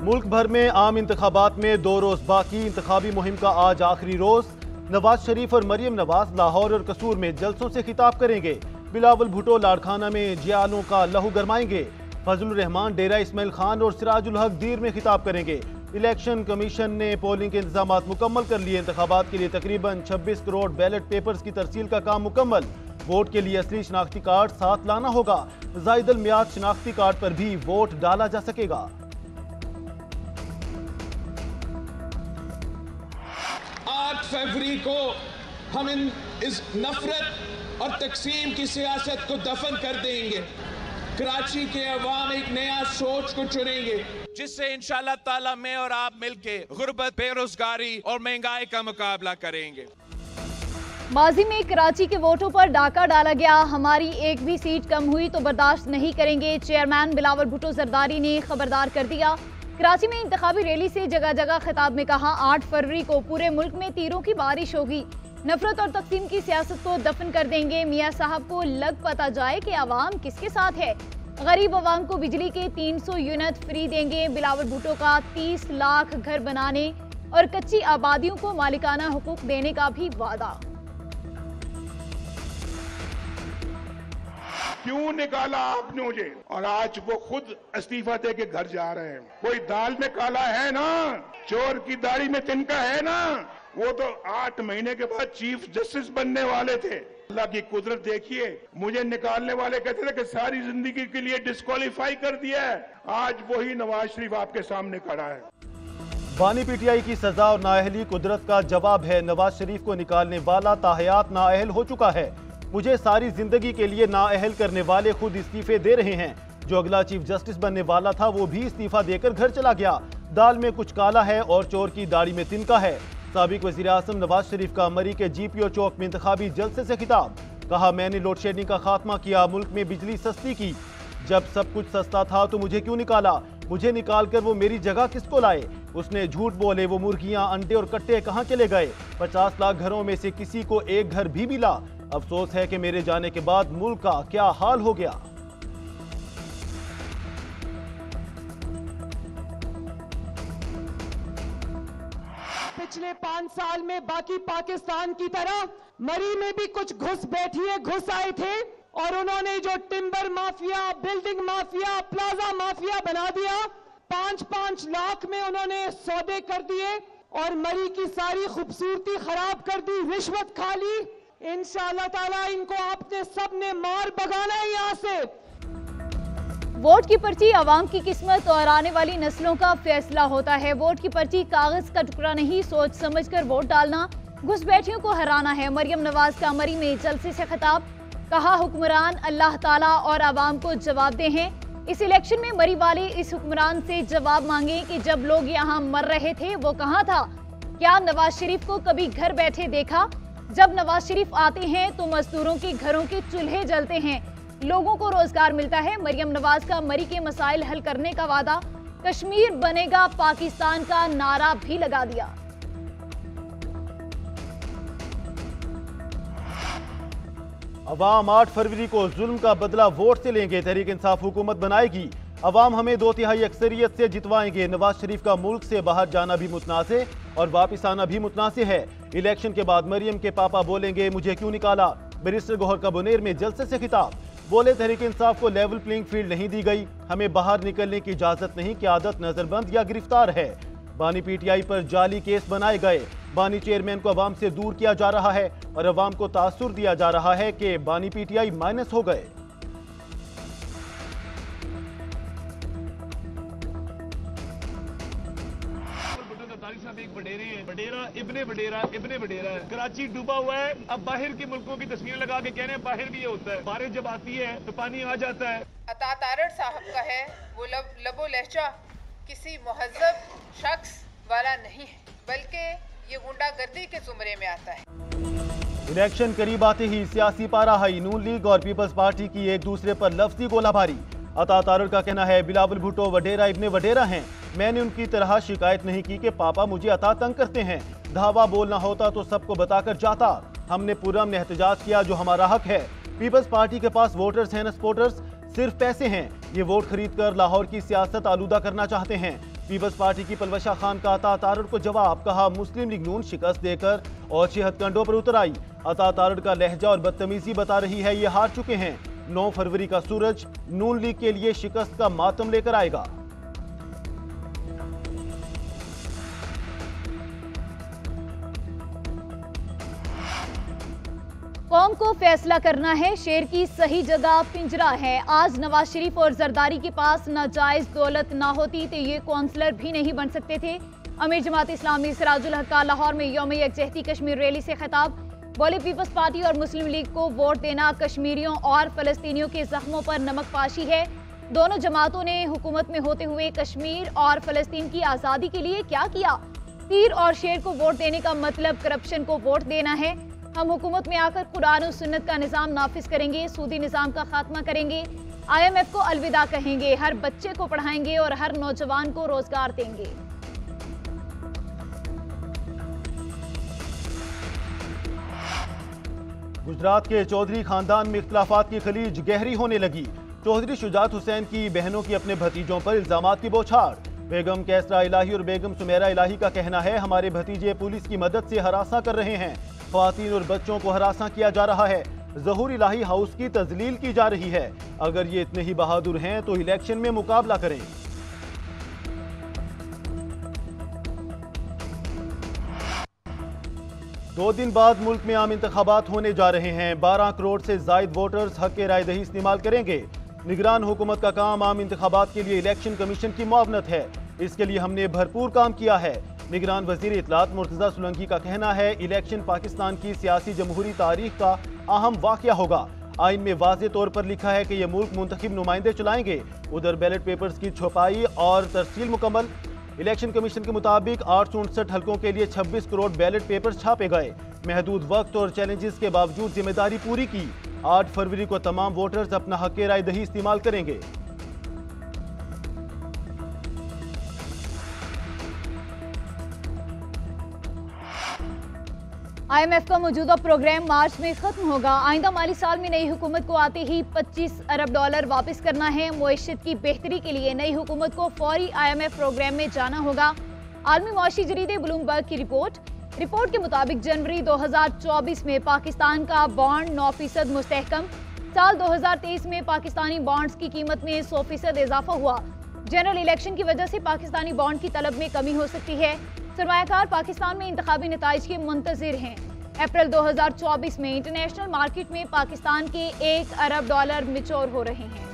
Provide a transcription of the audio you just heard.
मुल्क भर में आम इंतखाबात में 2 रोज बाकी। इंतखाबी मुहिम का आज आखिरी रोज। नवाज शरीफ और मरियम नवाज लाहौर और कसूर में जलसों से खिताब करेंगे। बिलावल भुट्टो लाड़खाना में जियालों का लहू गरमाएंगे। फजलुर रहमान डेरा इस्माइल खान और सिराजुल हक दीर में खिताब करेंगे। इलेक्शन कमीशन ने पोलिंग के इंतजाम मुकम्मल कर लिए। इंतखाबात के लिए तकरीबन 26 करोड़ बैलेट पेपर्स की तरसील का काम मुकम्मल। वोट के लिए असली शनाख्ती कार्ड साथ लाना होगा। जायदल मियाद शनाख्ती कार्ड पर भी वोट डाला जा सकेगा। 8 फरवरी को हम इस नफरत और तकसीम की सियासत को दफन कर देंगे। कराची के अवाम एक नया सोच को चुनेंगे, जिससे इंशाअल्लाह ताला मैं और आप मिलके गुर्बत, बेरोजगारी और महंगाई का मुकाबला करेंगे। माजी में कराची के वोटों पर डाका डाला गया। हमारी एक भी सीट कम हुई तो बर्दाश्त नहीं करेंगे। चेयरमैन बिलावल भुट्टो जरदारी ने खबरदार कर दिया। कराची में इंतखाबी रैली से जगह जगह खिताब में कहा, 8 फरवरी को पूरे मुल्क में तीरों की बारिश होगी। नफरत और तकसीम की सियासत को दफन कर देंगे। मियाँ साहब को लग पता जाए कि आवाम किसके साथ है। गरीब आवाम को बिजली के 300 यूनिट फ्री देंगे। बिलावल भुट्टो का 30 लाख घर बनाने और कच्ची आबादियों को मालिकाना हुकूक देने का भी वादा। क्यों निकाला आपने मुझे? और आज वो खुद इस्तीफा दे के घर जा रहे हैं। कोई दाल में काला है ना, चोर की दाढ़ी में तिनका है ना। वो तो 8 महीने के बाद चीफ जस्टिस बनने वाले थे। अल्लाह की कुदरत देखिए, मुझे निकालने वाले कहते थे कि सारी जिंदगी के लिए डिस्क्वालीफाई कर दिया है। आज वही नवाज शरीफ आपके सामने खड़ा है। बानी पीटीआई की सजा और नाअहली कुदरत का जवाब है। नवाज शरीफ को निकालने वाला ताहयात नाअहल हो चुका है। मुझे सारी जिंदगी के लिए नाअहल करने वाले खुद इस्तीफे दे रहे हैं। जो अगला चीफ जस्टिस बनने वाला था वो भी इस्तीफा देकर घर चला गया। दाल में कुछ काला है और चोर की दाढ़ी में तिनका है। साबिक वज़ीर आज़म नवाज शरीफ का मरी के GPO चौक में इंतखाबी जलसे से खिताब। कहा, मैंने लोड शेडिंग का खात्मा किया, मुल्क में बिजली सस्ती की। जब सब कुछ सस्ता था तो मुझे क्यों निकाला? मुझे निकाल कर वो मेरी जगह किसको लाए? उसने झूठ बोले। वो मुर्गियां, अंडे और कट्टे कहाँ चले गए? 50 लाख घरों में से किसी को एक घर भी मिला? अफसोस है कि मेरे जाने के बाद मुल्क का क्या हाल हो गया। पिछले 5 साल में बाकी पाकिस्तान की तरह मरी में भी कुछ घुसपैठिए घुस आए थे और उन्होंने जो timber mafia, building mafia, plaza mafia बना दिया। 5-5 लाख में उन्होंने सौदे कर दिए और मरी की सारी खूबसूरती खराब कर दी, रिश्वत खा ली। इंशाअल्लाह ताला इनको आपने सबने मार भगाना है यहाँ से। वोट की पर्ची आवाम की किस्मत और आने वाली नस्लों का फैसला होता है। वोट की पर्ची कागज का टुकड़ा नहीं, सोच समझ कर वोट डालना घुसपैठियों को हराना है। मरियम नवाज का मरी में जलसे से खिताब। कहा, हुक्मरान अल्लाह ताला और आवाम को जवाबदेह हैं। इस इलेक्शन में मरी वाले इस हुक्मरान से जवाब मांगे कि जब लोग यहाँ मर रहे थे वो कहाँ था? क्या नवाज शरीफ को कभी घर बैठे देखा? जब नवाज शरीफ आते हैं तो मजदूरों के घरों के चूल्हे जलते हैं, लोगों को रोजगार मिलता है। मरियम नवाज का मरी के मसाइल हल करने का वादा। कश्मीर बनेगा पाकिस्तान का नारा भी लगा दिया। अवाम 8 फरवरी को जुल्म का बदला वोट से लेंगे। तहरीक इंसाफ हुकूमत बनाएगी। अवाम हमें 2/3 अक्सरियत से जितवाएंगे। नवाज शरीफ का मुल्क से बाहर जाना भी मुतनासे और वापिस आना भी मुतनासे है। इलेक्शन के बाद मरियम के पापा बोलेंगे, मुझे क्यों निकाला? बैरिस्टर गौहर का बुनेर में जलसे से खिताब। बोले, तहरीक इंसाफ को लेवल प्लेइंग फील्ड नहीं दी गई। हमें बाहर निकलने की इजाजत नहीं कि आदत नजरबंद या गिरफ्तार है। बानी पीटीआई पर जाली केस बनाए गए। बानी चेयरमैन को अवाम से दूर किया जा रहा है और अवाम को तासुर दिया जा रहा है कि बानी पीटीआई माइनस हो गए। इब्ने वडेरा है। कराची डूबा हुआ है। अब बाहर के मुल्कों की तस्वीर लगा के कहने बाहर भी ये होता है। बारिश जब आती है तो पानी आ जाता है। अता तारड़ साहब का है वो लबो लहजा किसी महज़्ज़ब शख्स वाला नहीं है, बल्कि ये गुंडागर्दी के जुमरे में आता है। इलेक्शन करीब आते ही सियासी पारा हाई। नून लीग और पीपल्स पार्टी की एक दूसरे पर लफ्जी गोलाबारी। अता तारड़ का कहना है, बिलावल भुट्टो वडेरा इब्ने वडेरा हैं। मैंने उनकी तरह शिकायत नहीं की कि पापा मुझे अता तंग करते हैं। धावा बोलना होता तो सबको बताकर जाता। हमने पुरअमन में एहतजाज किया, जो हमारा हक है। पीपल्स पार्टी के पास वोटर्स हैं न सपोर्टर्स, सिर्फ पैसे हैं। ये वोट खरीद कर लाहौर की सियासत आलूदा करना चाहते हैं। पीपल्स पार्टी की पलवशा खान का अता तारड़ को जवाब, कहा मुस्लिम लीग नून शिकस्त देकर और 6 हथकंडों पर उतर आई। अता तारड़ का लहजा और बदतमीजी बता रही है ये हार चुके हैं। 9 फरवरी का सूरज नून लीग के लिए शिकस्त का मातम लेकर आएगा। कौम को फैसला करना है, शेर की सही जगह पिंजरा है। आज नवाज शरीफ और जरदारी के पास नाजायज दौलत ना होती तो ये कौंसलर भी नहीं बन सकते थे। अमीर जमात इस्लामी सिराजुल हक का लाहौर में यौम यकजहती कश्मीर रैली से खिताब, बोले पीपल्स पार्टी और मुस्लिम लीग को वोट देना कश्मीरियों और फलस्तीनियों के जख्मों पर नमक पाशी है। दोनों जमातों ने हुकूमत में होते हुए कश्मीर और फलस्तीन की आज़ादी के लिए क्या किया? तीर और शेर को वोट देने का मतलब करप्शन को वोट देना है। हम हुकूमत में आकर कुरान और सुन्नत का निज़ाम नाफिज करेंगे, सूदी निज़ाम का खात्मा करेंगे, IMF को अलविदा कहेंगे, हर बच्चे को पढ़ाएंगे और हर नौजवान को रोजगार देंगे। गुजरात के चौधरी खानदान में इख्तिलाफात की खलीज गहरी होने लगी। चौधरी शुजात हुसैन की बहनों की अपने भतीजों पर इल्जामात की बौछार। बेगम कैसरा इलाही और बेगम सुमेरा इलाही का कहना है हमारे भतीजे पुलिस की मदद से हरासा कर रहे हैं, ख्वातीन और बच्चों को हरासा किया जा रहा है, ज़हूर इलाही हाउस की तजलील की जा रही है। अगर ये इतने ही बहादुर हैं तो इलेक्शन में मुकाबला करें। दो दिन बाद मुल्क में आम इंतखाबात होने जा रहे हैं। 12 करोड़ से जायद वोटर्स हक के राय दही इस्तेमाल करेंगे। निगरान हुकूमत का काम आम इंतखाबात के लिए इलेक्शन कमीशन की मुआवनत है। इसके लिए हमने भरपूर काम किया है। निगरान वजीर इत्तलात मुर्तजा सोलंकी का कहना है इलेक्शन पाकिस्तान की सियासी जमहूरी तारीख का अहम वाक़या होगा। आइन में वाज़े तौर पर लिखा है कि यह मुल्क मुंतखब नुमाइंदे चलाएंगे। उधर बैलेट पेपर्स की छपाई और तरसील मुकम्मल। इलेक्शन कमीशन के मुताबिक 859 हल्कों के लिए 26 करोड़ बैलेट पेपर्स छापे गए। महदूद वक्त और चैलेंजेस के बावजूद जिम्मेदारी पूरी की। 8 फरवरी को तमाम वोटर्स अपना हक राय दही इस्तेमाल करेंगे। IMF का मौजूदा प्रोग्राम मार्च में खत्म होगा। आइंदा माली साल में नई हुकूमत को आते ही $25 अरब वापस करना है। मुआशरत की बेहतरी के लिए नई हुकूमत को फौरी IMF प्रोग्राम में जाना होगा। आलमी मुआशी जरीदे ब्लूमबर्ग की रिपोर्ट के मुताबिक जनवरी 2024 में पाकिस्तान का बॉन्ड 9% मुस्तहकम। साल 2023 में पाकिस्तानी बॉन्ड्स की कीमत में 100% इजाफा हुआ। जनरल इलेक्शन की वजह से पाकिस्तानी बॉन्ड की तलब में कमी हो सकती है। सरमायाकार पाकिस्तान में इंतखाबी नताइज के मुंतजिर हैं। अप्रैल 2024 में इंटरनेशनल मार्केट में पाकिस्तान के $1 अरब मैच्योर हो रहे हैं।